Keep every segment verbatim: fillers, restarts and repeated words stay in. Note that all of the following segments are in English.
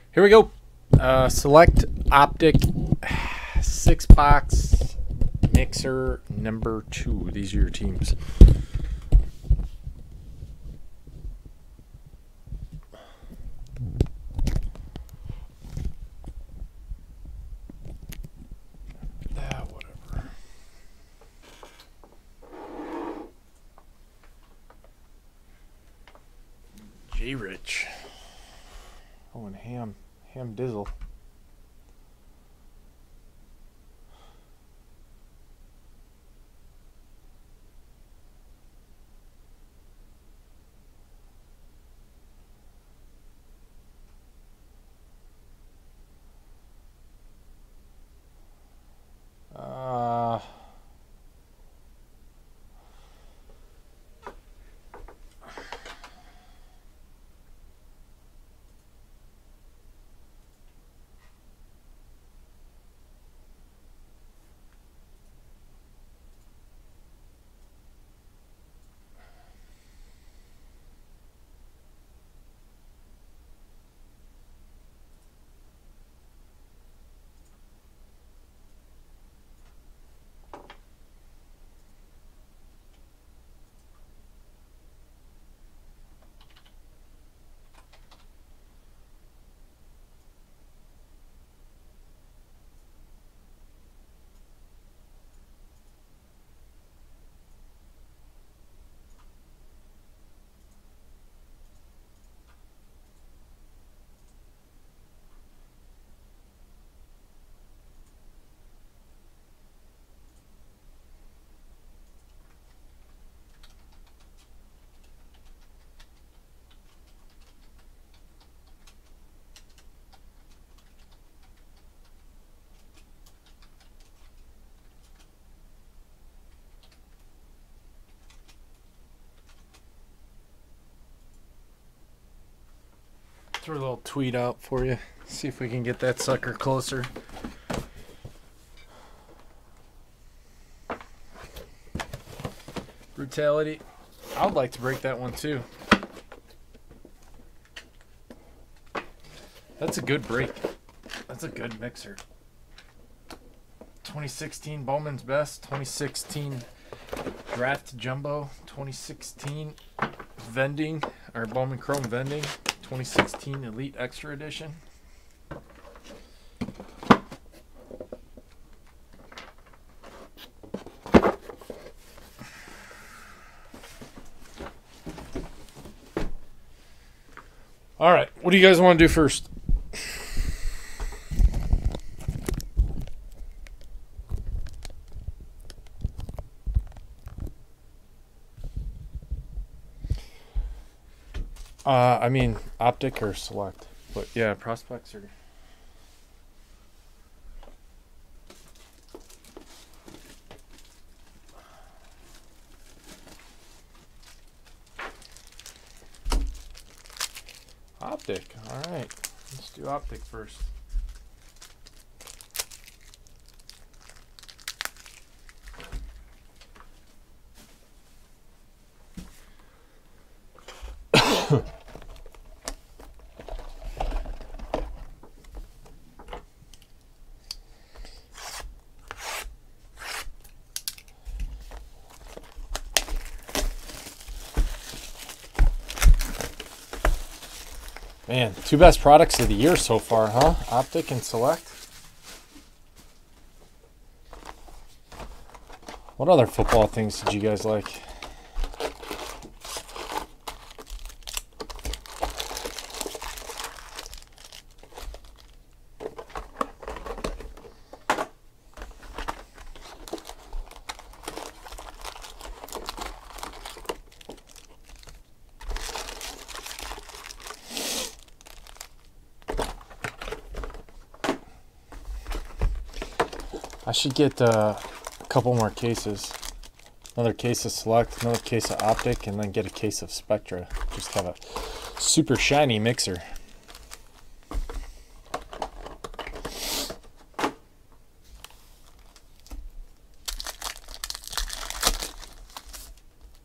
Here we go. Uh, select Optic six box mixer number two. These are your teams. Ah, whatever. J Rich. Oh, and Ham. Ham Dizzle. Uh, throw a little tweet out for you. See if we can get that sucker closer. Brutality. I would like to break that one too. That's a good break. That's a good mixer. twenty sixteen Bowman's Best. twenty sixteen Draft Jumbo. twenty sixteen Vending, or Bowman Chrome Vending. twenty sixteen Elite Extra Edition. All right, what do you guys want to do first? Uh, I mean, Optic or Select. But yeah, prospects are... Optic, all right. Let's do Optic first. Man, two best products of the year so far, huh? Optic and Select. What other football things did you guys like? I should get uh, a couple more cases. Another case of Select, another case of Optic, and then get a case of Spectra. Just have a super shiny mixer.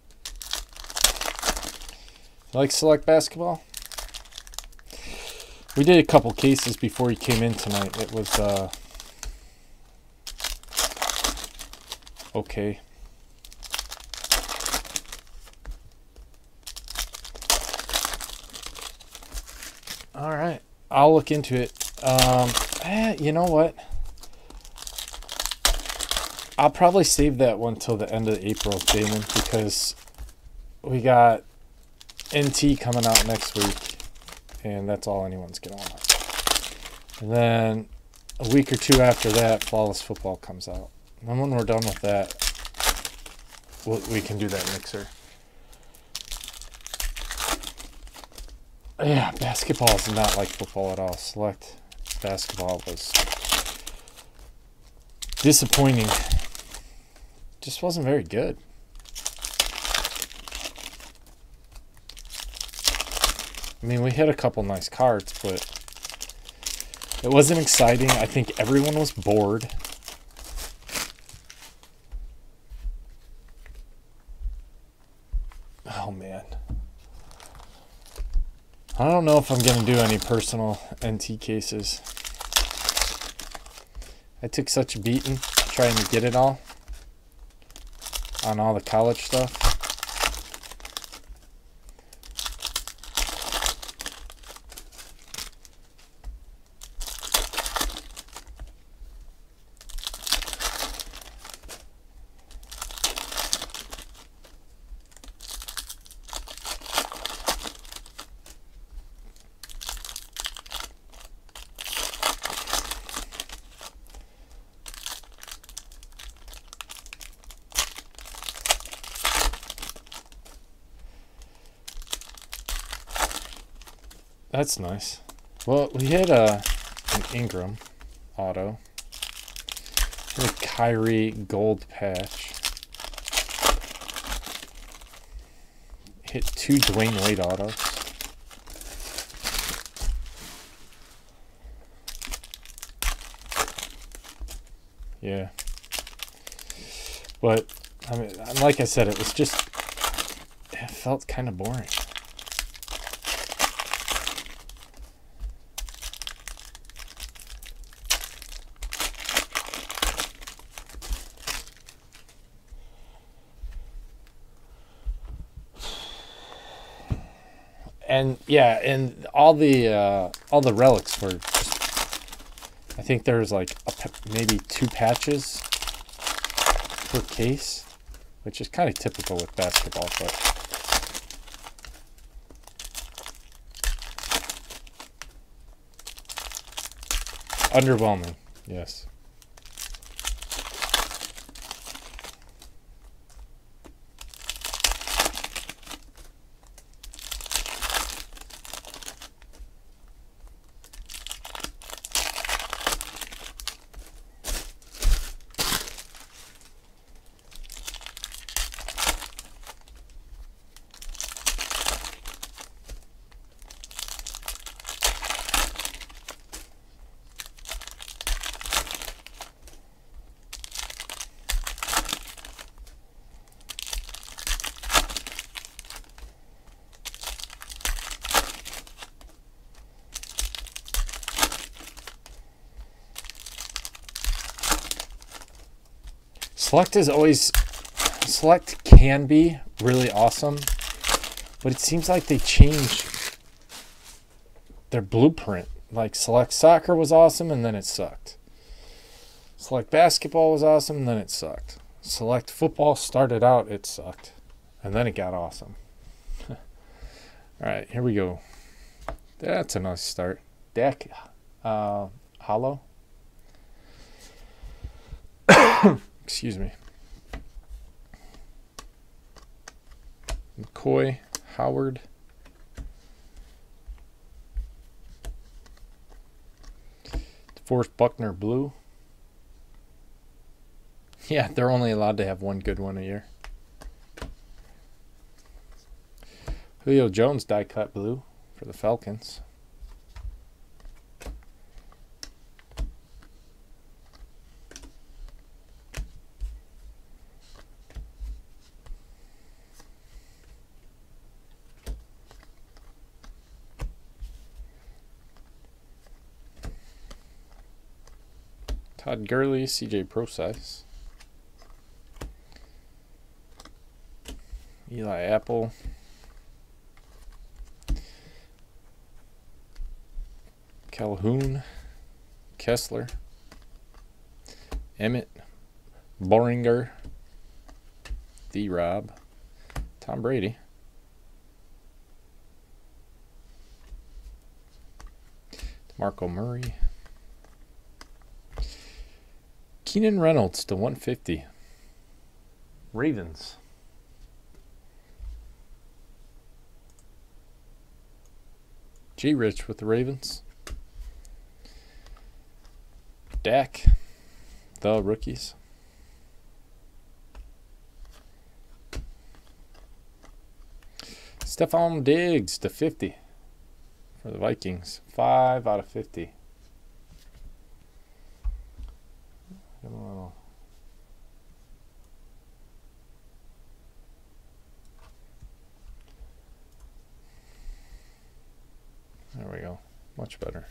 You like Select basketball? We did a couple cases before he came in tonight. It was uh, okay. All right, I'll look into it. Um, eh, you know what? I'll probably save that one till the end of April, Damon, because we got N T coming out next week, and that's all anyone's gonna want. And then a week or two after that, Flawless Football comes out. And then when we're done with that, we'll, we can do that mixer. Yeah, basketball is not like football at all. Select basketball was disappointing. Just wasn't very good. I mean, we hit a couple nice cards, but it wasn't exciting. I think everyone was bored. Oh, man. I don't know if I'm going to do any personal N T cases. I took such a beating trying to get it all on all the college stuff. That's nice. Well, we hit a, an Ingram auto. A Kyrie gold patch. Hit two Dwayne Wade autos. Yeah. But, I mean, like I said, it was just, it felt kind of boring. And yeah, and all the uh, all the relics were just, I think there was like a, maybe two patches per case, which is kind of typical with basketball, but underwhelming, yes. Select is always, Select can be really awesome, but it seems like they changed their blueprint. Like Select Soccer was awesome and then it sucked. Select Basketball was awesome and then it sucked. Select Football started out, it sucked, and then it got awesome. All right, here we go. That's a nice start. Deck, uh, hollow. Excuse me. McCoy, Howard. Forrest Buckner, blue. Yeah, they're only allowed to have one good one a year. Julio Jones, die cut blue for the Falcons. Todd Gurley, C J Process. Eli Apple. Calhoun. Kessler. Emmett. Boringer. D-Rob. Tom Brady. Marco Murray. Keenan Reynolds to one fifty. Ravens. G. Rich with the Ravens. Dak. The rookies. Stephon Diggs to fifty for the Vikings. five out of fifty. Give him a little. There we go. Much better.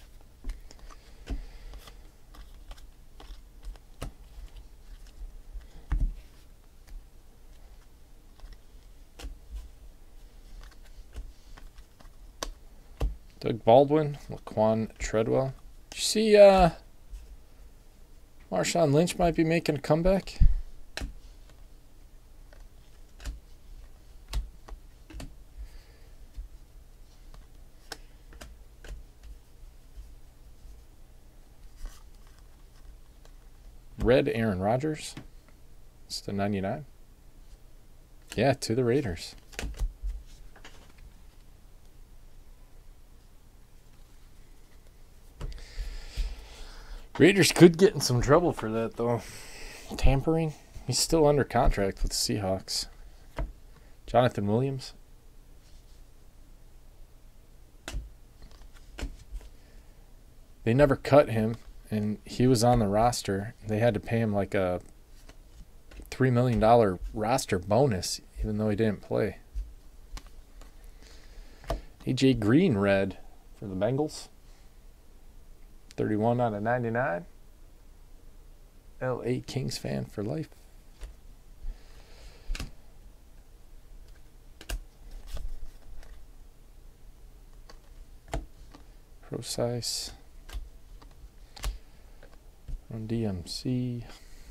Doug Baldwin, Laquan Treadwell. Did you see uh, Marshawn Lynch might be making a comeback? Red Aaron Rodgers. It's the ninety-nine. Yeah, to the Raiders. Raiders could get in some trouble for that, though. Tampering. He's still under contract with the Seahawks. Jonathan Williams. They never cut him, and he was on the roster. They had to pay him like a three million dollars roster bonus, even though he didn't play. A J Green red for the Bengals. thirty-one out of ninety-nine. L A Kings fan for life. Pro-size. Run D M C.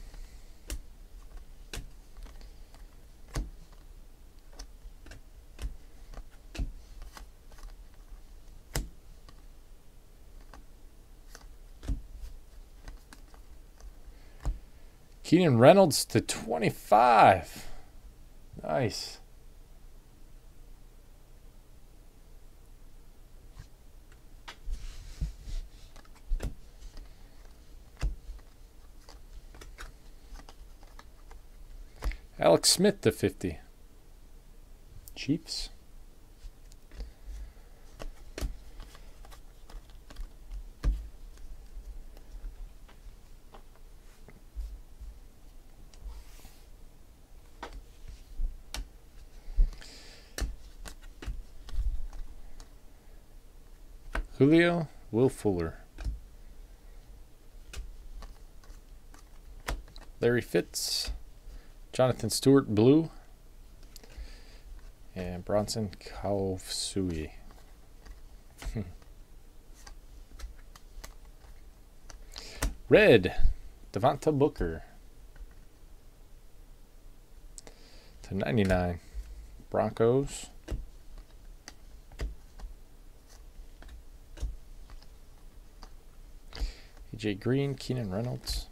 Keenan Reynolds to twenty-five. Nice. Alex Smith to fifty. Chiefs. Julio, Will Fuller. Larry Fitz. Jonathan Stewart, blue. And Bronson Kaufsui. Red, Devonta Booker. To ninety-nine. Broncos. A J Green, Keenan Reynolds.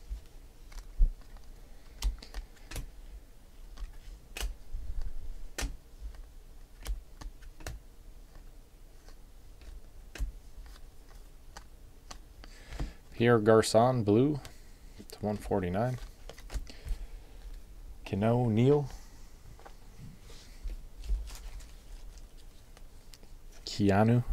Pierre Garçon, blue, to one forty-nine. Keno Neal. Keanu.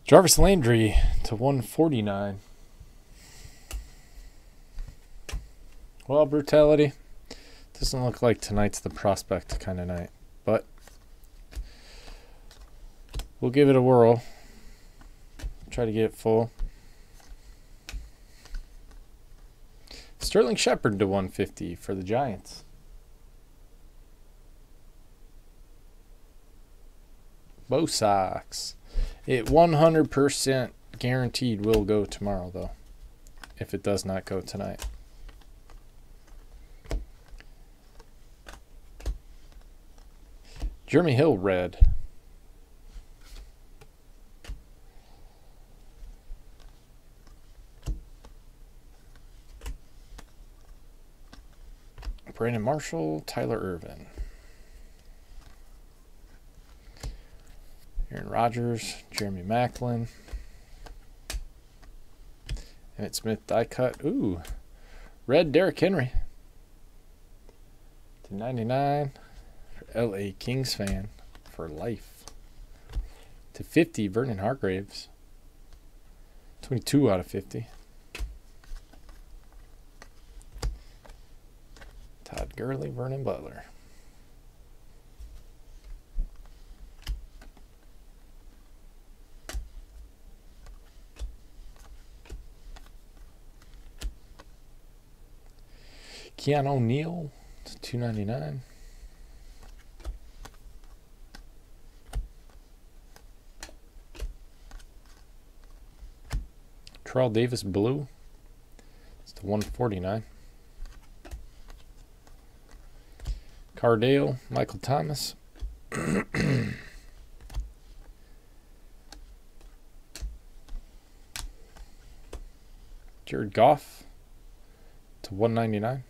Jarvis Landry to one forty-nine. Well, brutality. Doesn't look like tonight's the prospect kind of night, but we'll give it a whirl. Try to get it full. Sterling Shepard to one fifty for the Giants. Bo Sox. It one hundred percent guaranteed will go tomorrow, though, if it does not go tonight. Jeremy Hill, red. Brandon Marshall, Tyler Irvin. Aaron Rodgers, Jeremy Maclin. Emmitt Smith, die cut. Ooh, red Derrick Henry. To ninety-nine. L A Kings fan for life. To fifty, Vernon Hargraves. twenty-two out of fifty. Todd Gurley, Vernon Butler. Keanu O'Neal to two ninety-nine. Terrell Davis, blue. It's to one forty-nine. Cardale, Michael Thomas. Jared Goff to one ninety-nine.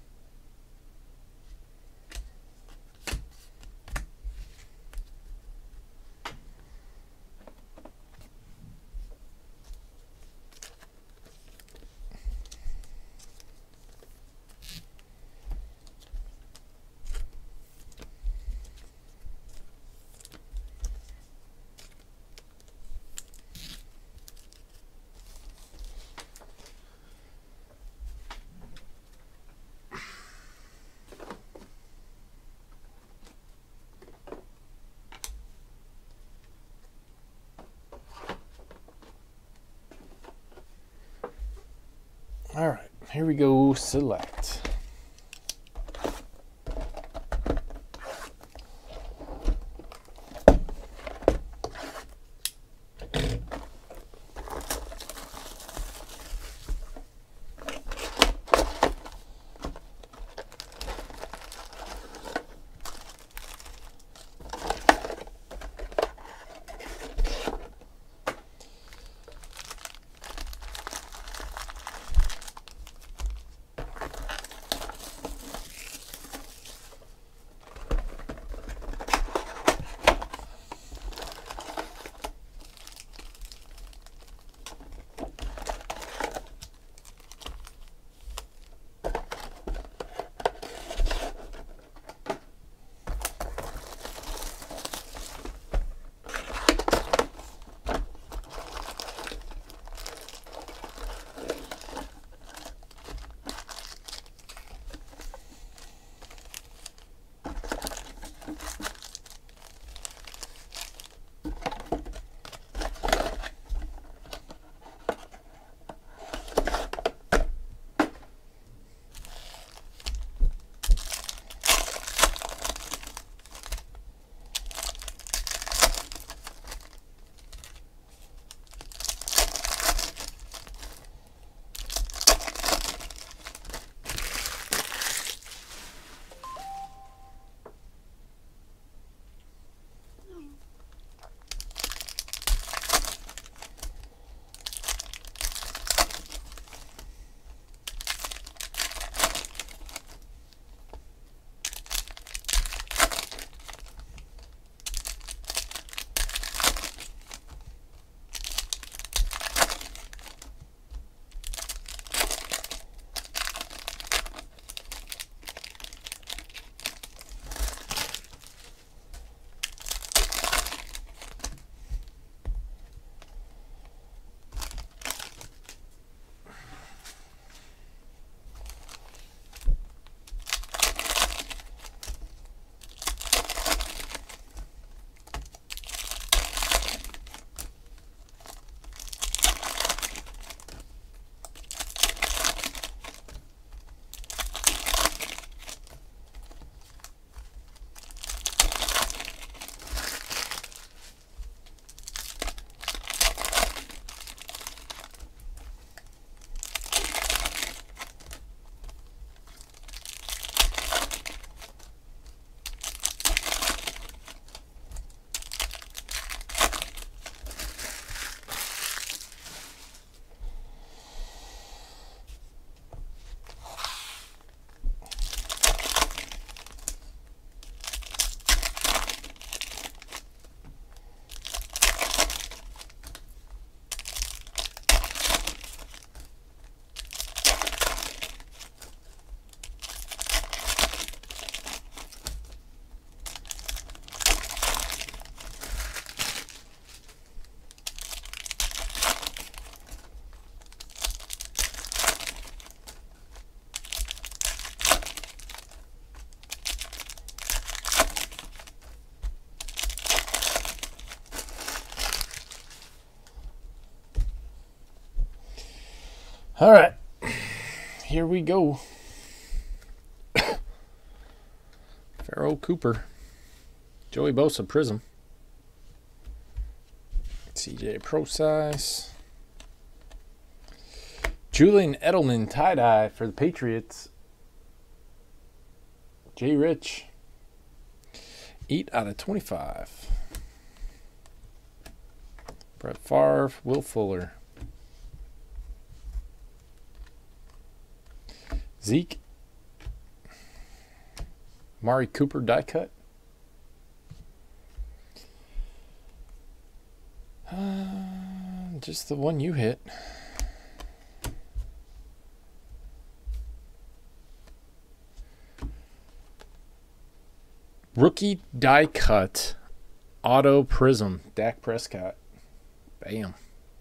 All right, here we go. Select. All right, here we go. Pharoh Cooper, Joey Bosa Prism, C J Pro Size, Julian Edelman tie-dye for the Patriots, Jay Rich, eight out of twenty-five, Brett Favre, Will Fuller, Zeke, Amari Cooper die cut. Uh, just the one you hit. Rookie die cut. Auto Prism. Dak Prescott. Bam.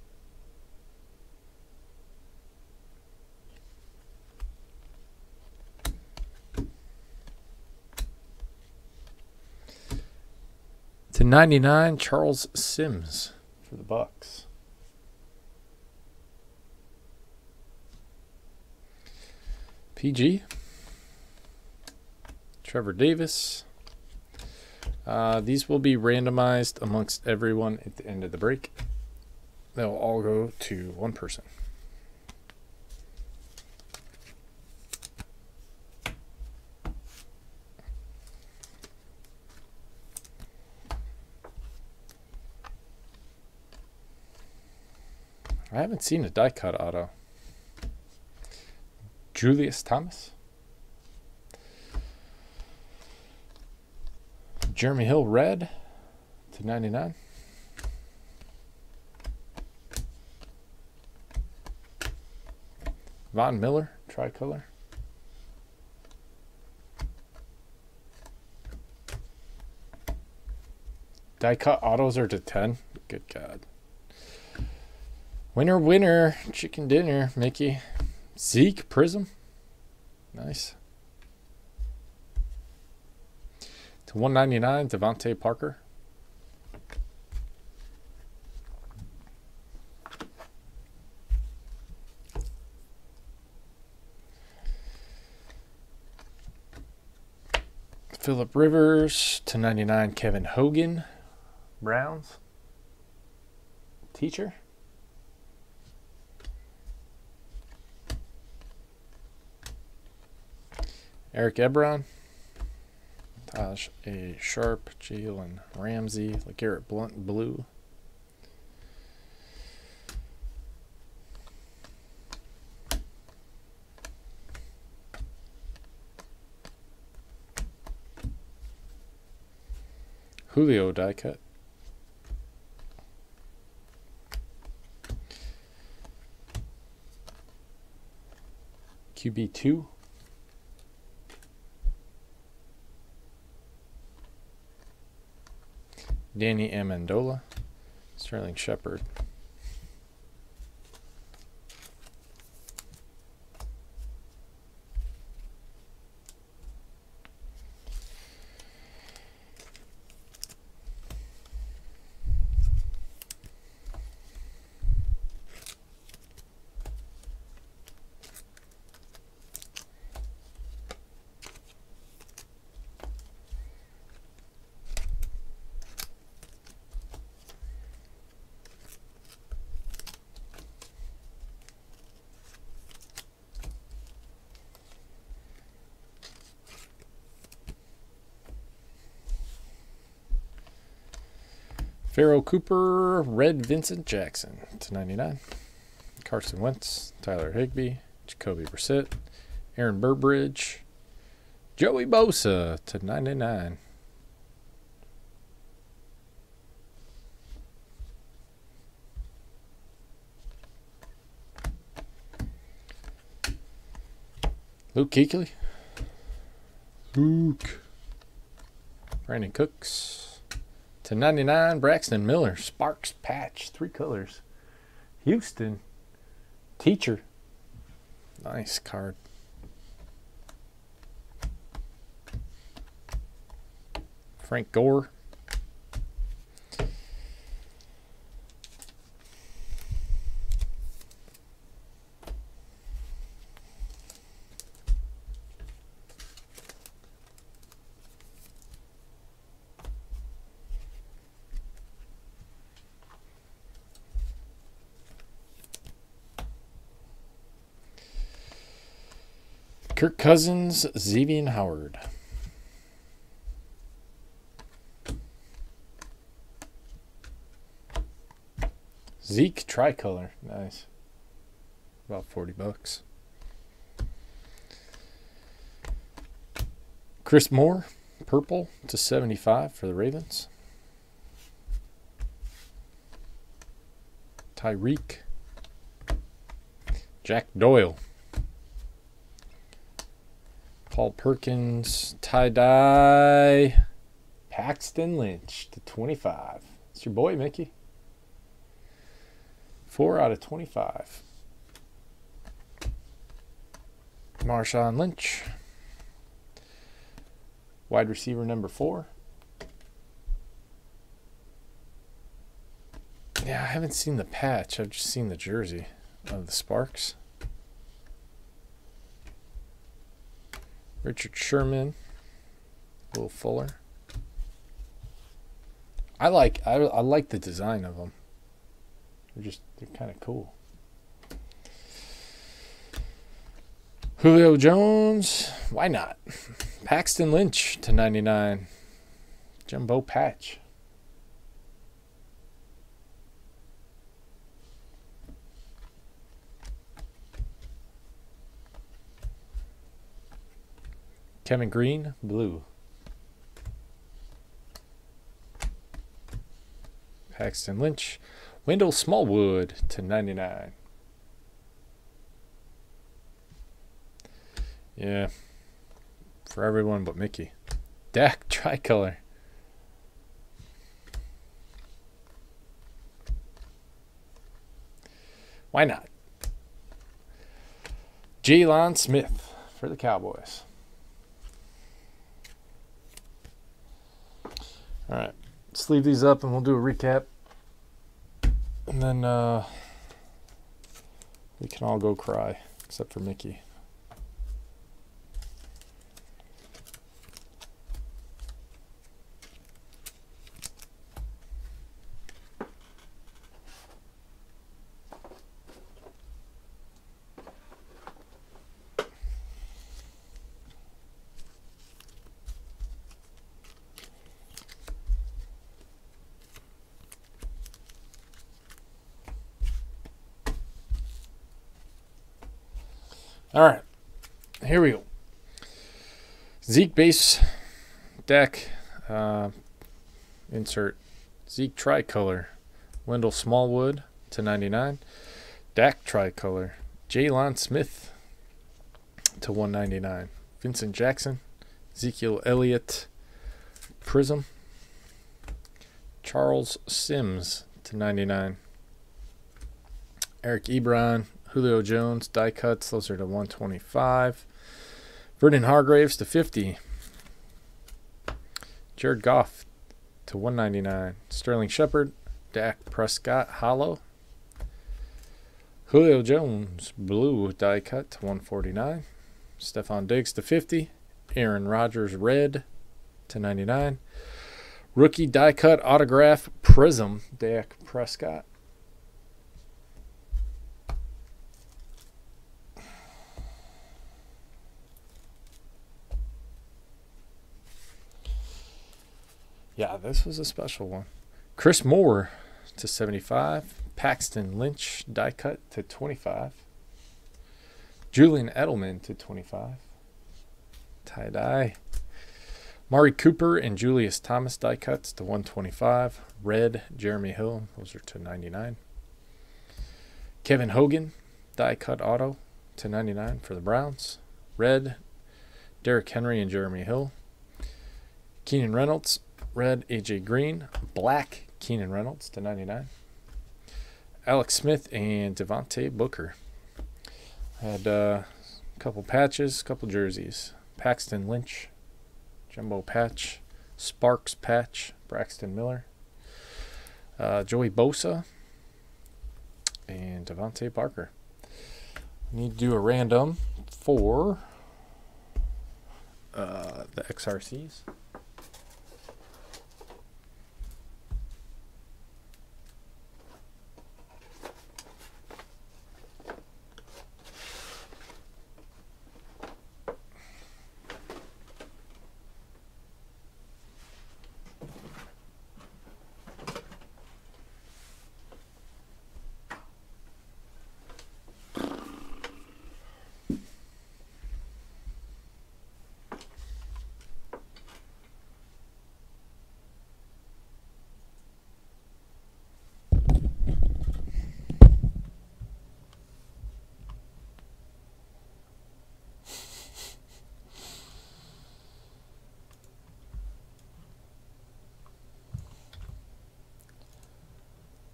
To ninety-nine, Charles Sims for the Bucks. P G. Trevor Davis. Uh, these will be randomized amongst everyone at the end of the break. They'll all go to one person. I haven't seen a die cut auto. Julius Thomas. Jeremy Hill red to ninety-nine. Von Miller tricolor. Die cut autos are to ten. Good God. Winner, winner, chicken dinner, Mickey. Zeke Prism. Nice. To one ninety-nine, Devontae Parker. Phillip Rivers to ninety-nine, Kevin Hogan. Browns. Teacher. Eric Ebron, Taj A. Sharp, Jalen Ramsey, LeGarrette Blunt blue. Julio die cut. Q B two. Danny Amendola, Sterling Shepard. Pharoh Cooper, red Vincent Jackson to ninety-nine. Carson Wentz, Tyler Higbee, Jacoby Brissett, Aaron Burbridge, Joey Bosa to ninety-nine. Luke Kuechly. Luke. Brandon Cooks. To ninety-nine, Braxton Miller. Sparks patch. Three colors. Houston. Teacher. Nice card. Frank Gore. Kirk Cousins, Xavier Howard. Zeke tricolor, nice. About forty bucks. Chris Moore, purple to seventy-five for the Ravens. Tyreek. Jack Doyle. Paul Perkins, tie-dye. Paxton Lynch to twenty-five. It's your boy, Mickey. Four out of twenty-five. Marshawn Lynch. Wide receiver number four. Yeah, I haven't seen the patch. I've just seen the jersey of the Sparks. Richard Sherman. Will Fuller. I like I, I like the design of them. They're just they're kind of cool. Julio Jones, why not? Paxton Lynch to ninety-nine. Jumbo patch. Kevin Green, blue. Paxton Lynch. Wendell Smallwood to ninety-nine. Yeah. For everyone but Mickey. Dak tricolor. Why not? Jalen Smith for the Cowboys. All right. Let's leave these up and we'll do a recap. And then uh, we can all go cry, except for Mickey. All right, here we go. Zeke base deck. Uh, insert Zeke tricolor. Wendell Smallwood to ninety-nine. Dak tricolor. Jalen Smith to one ninety-nine. Vincent Jackson. Ezekiel Elliott Prism. Charles Sims to ninety-nine. Eric Ebron. Julio Jones, die cuts, those are to one twenty-five. Vernon Hargraves to fifty. Jared Goff to one ninety-nine. Sterling Shepard, Dak Prescott, hollow. Julio Jones, blue, die cut to one forty-nine. Stephon Diggs to fifty. Aaron Rodgers, red to ninety-nine. Rookie die cut autograph prism, Dak Prescott. Yeah, this was a special one. Chris Moore to seventy-five. Paxton Lynch die cut to twenty-five. Julian Edelman to twenty-five. Tie-dye. Mari Cooper and Julius Thomas die cuts to one twenty-five. Red Jeremy Hill, those are to ninety-nine. Kevin Hogan die cut auto to ninety-nine for the Browns. Red Derrick Henry and Jeremy Hill. Keenan Reynolds. Red, A J Green. Black, Keenan Reynolds to ninety-nine. Alex Smith and Devontae Booker. Had uh, a couple patches, a couple jerseys. Paxton Lynch, Jumbo patch. Sparks patch, Braxton Miller. Uh, Joey Bosa. And Devontae Parker. Need to do a random for uh, the X R Cs.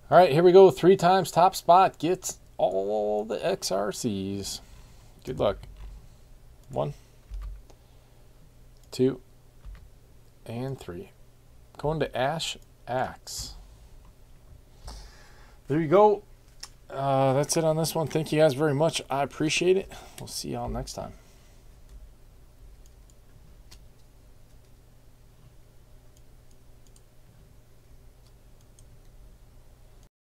All right, here we go. Three times top spot gets all the X R Cs. Good luck. One, two, and three. Going to Ash Axe. There you go. Uh, that's it on this one. Thank you guys very much. I appreciate it. We'll see y'all next time.